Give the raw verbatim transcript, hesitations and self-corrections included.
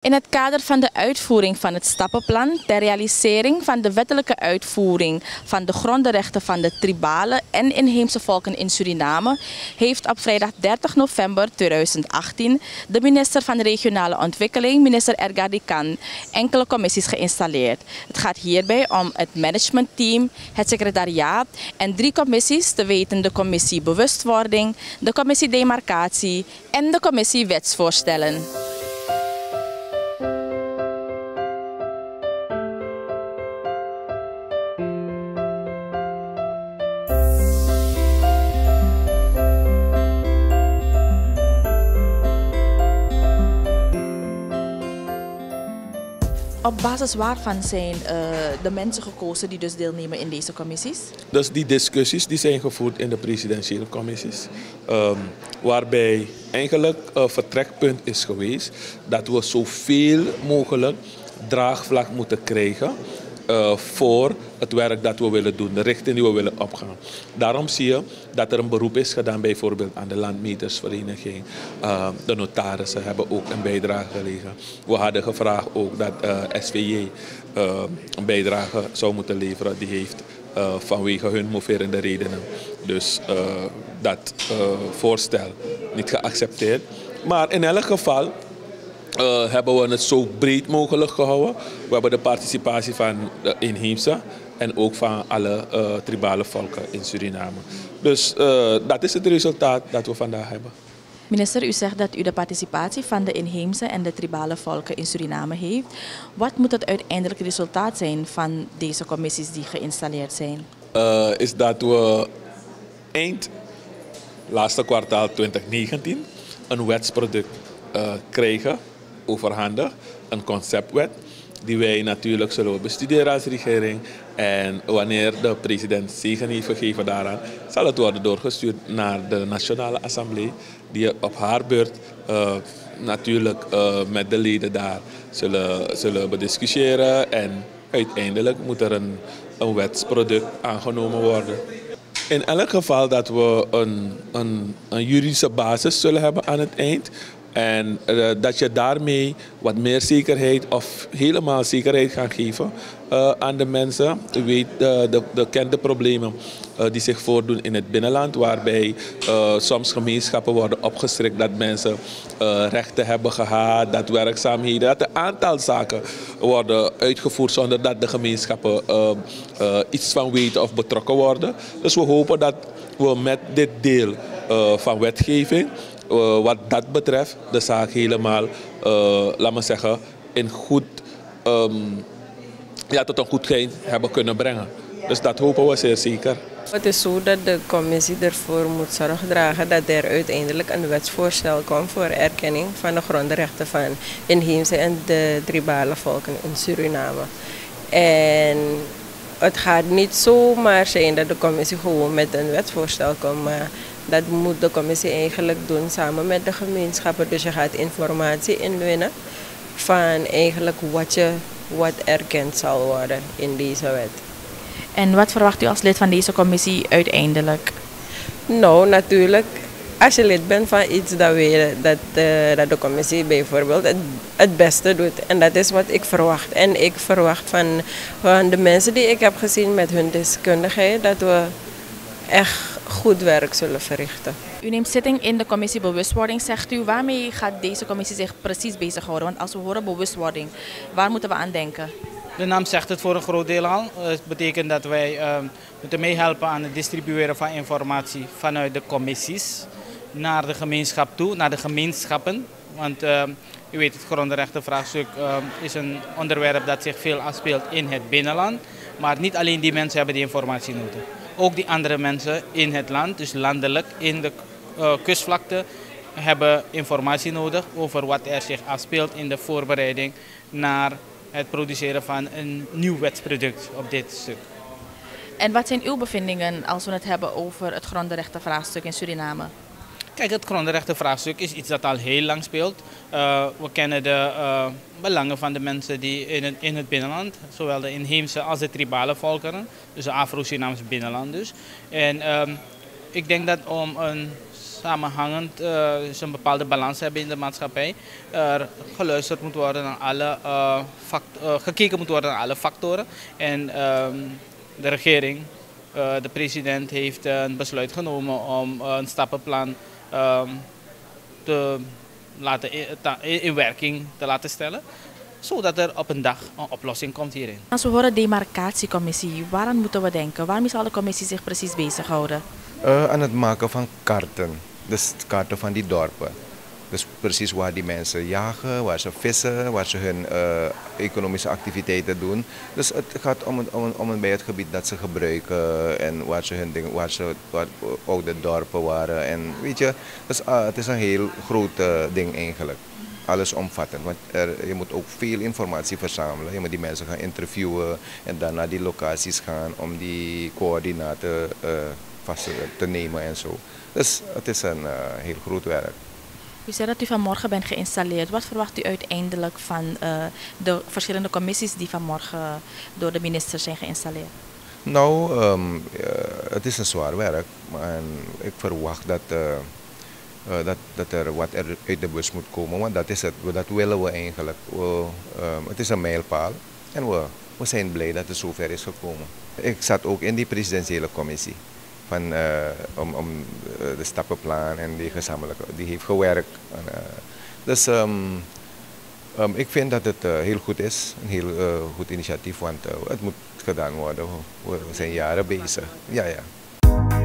In het kader van de uitvoering van het stappenplan ter realisering van de wettelijke uitvoering van de grondrechten van de tribale en inheemse volken in Suriname heeft op vrijdag dertig november tweeduizend achttien de minister van Regionale Ontwikkeling, minister Edgar de Can, enkele commissies geïnstalleerd. Het gaat hierbij om het managementteam, het secretariaat en drie commissies, te weten de commissie Bewustwording, de commissie Demarcatie en de commissie Wetsvoorstellen. Op basis waarvan zijn uh, de mensen gekozen die dus deelnemen in deze commissies? Dus die discussies die zijn gevoerd in de presidentiële commissies. Um, waarbij eigenlijk een vertrekpunt is geweest dat we zoveel mogelijk draagvlak moeten krijgen uh, voor het werk dat we willen doen, de richting die we willen opgaan. Daarom zie je dat er een beroep is gedaan bijvoorbeeld aan de landmetersvereniging. Uh, de notarissen hebben ook een bijdrage geleverd. We hadden gevraagd ook dat uh, S V J uh, een bijdrage zou moeten leveren. Die heeft uh, vanwege hun moverende redenen dus uh, dat uh, voorstel niet geaccepteerd. Maar in elk geval Uh, hebben we het zo breed mogelijk gehouden. We hebben de participatie van de inheemse en ook van alle uh, tribale volken in Suriname. Dus uh, dat is het resultaat dat we vandaag hebben. Minister, u zegt dat u de participatie van de inheemse en de tribale volken in Suriname heeft. Wat moet het uiteindelijke resultaat zijn van deze commissies die geïnstalleerd zijn? Uh, is dat we eind laatste kwartaal twintig negentien een wetsproduct uh, krijgen. Overhandig, een conceptwet die wij natuurlijk zullen bestuderen als regering. En wanneer de president zegen heeft gegeven daaraan, zal het worden doorgestuurd naar de Nationale Assemblée, die op haar beurt uh, natuurlijk uh, met de leden daar zullen, zullen bediscussiëren. En uiteindelijk moet er een, een wetsproduct aangenomen worden. In elk geval dat we een, een, een juridische basis zullen hebben aan het eind. En uh, dat je daarmee wat meer zekerheid of helemaal zekerheid gaat geven uh, aan de mensen. U weet de, de, de bekende problemen uh, die zich voordoen in het binnenland. Waarbij uh, soms gemeenschappen worden opgeschrikt dat mensen uh, rechten hebben gehad. Dat werkzaamheden, dat een aantal zaken worden uitgevoerd zonder dat de gemeenschappen uh, uh, iets van weten of betrokken worden. Dus we hopen dat we met dit deel uh, van wetgeving, Uh, wat dat betreft, de zaak helemaal, uh, laat me zeggen, in goed, um, ja, tot een goed eind hebben kunnen brengen. Dus dat hopen we zeer zeker. Het is zo dat de commissie ervoor moet zorg dragen dat er uiteindelijk een wetsvoorstel komt voor erkenning van de grondrechten van inheemse en de tribale volken in Suriname. En het gaat niet zomaar zijn dat de commissie gewoon met een wetsvoorstel komt, maar dat moet de commissie eigenlijk doen samen met de gemeenschappen. Dus je gaat informatie inwinnen van eigenlijk wat, je, wat erkend zal worden in deze wet. En wat verwacht u als lid van deze commissie uiteindelijk? Nou, natuurlijk, als je lid bent van iets, dan weet je dat, uh, dat de commissie bijvoorbeeld het, het beste doet. En dat is wat ik verwacht. En ik verwacht van, van de mensen die ik heb gezien met hun deskundigheid, dat we echt goed werk zullen verrichten. U neemt zitting in de commissie Bewustwording. Zegt u, waarmee gaat deze commissie zich precies bezighouden? Want als we horen bewustwording, waar moeten we aan denken? De naam zegt het voor een groot deel al. Het betekent dat wij uh, moeten meehelpen aan het distribueren van informatie vanuit de commissies naar de gemeenschap toe, naar de gemeenschappen. Want uh, u weet, het grondrechtenvraagstuk uh, is een onderwerp dat zich veel afspeelt in het binnenland. Maar niet alleen die mensen hebben die informatie nodig. Ook die andere mensen in het land, dus landelijk, in de uh, kustvlakte, hebben informatie nodig over wat er zich afspeelt in de voorbereiding naar het produceren van een nieuw wetsproduct op dit stuk. En wat zijn uw bevindingen als we het hebben over het grondrechtenvraagstuk in Suriname? Kijk, het grondrechtenvraagstuk is iets dat al heel lang speelt. Uh, we kennen de uh, belangen van de mensen die in het, in het binnenland, zowel de inheemse als de tribale volkeren, dus de Afro-Surinaamse binnenland dus. En uh, ik denk dat om een samenhangend, uh, dus een bepaalde balans hebben in de maatschappij. Er geluisterd moet worden naar alle uh, fact, uh, gekeken moet worden naar alle factoren. En um, de regering, uh, de president, heeft een besluit genomen om uh, een stappenplan um, te laten in, in werking te laten stellen, zodat er op een dag een oplossing komt hierin. Als we horen demarcatiecommissie, waaraan moeten we denken? Waarmee zal de commissie zich precies bezighouden? Uh, aan het maken van kaarten, dus kaarten van die dorpen. Dus precies waar die mensen jagen, waar ze vissen, waar ze hun uh, economische activiteiten doen. Dus het gaat om, om, om bij het gebied dat ze gebruiken en waar ze hun dingen, waar ze waar oude dorpen waren. En weet je, dus, uh, het is een heel groot uh, ding eigenlijk. Alles omvattend, want er, je moet ook veel informatie verzamelen. Je moet die mensen gaan interviewen en dan naar die locaties gaan om die coördinaten uh, vast te nemen en zo. Dus het is een uh, heel groot werk. U zei dat u vanmorgen bent geïnstalleerd. Wat verwacht u uiteindelijk van uh, de verschillende commissies die vanmorgen door de minister zijn geïnstalleerd? Nou, um, uh, het is een zwaar werk. En ik verwacht dat, uh, uh, dat, dat er wat er uit de bus moet komen. Want dat is het. Dat willen we eigenlijk. We, um, het is een mijlpaal. En we, we zijn blij dat het zover is gekomen. Ik zat ook in die presidentiële commissie. Van, uh, om, om uh, de stappenplan en die gezamenlijke, die heeft gewerkt. En, uh, dus um, um, ik vind dat het uh, heel goed is, een heel uh, goed initiatief, want uh, het moet gedaan worden. We zijn jaren bezig. Ja, ja.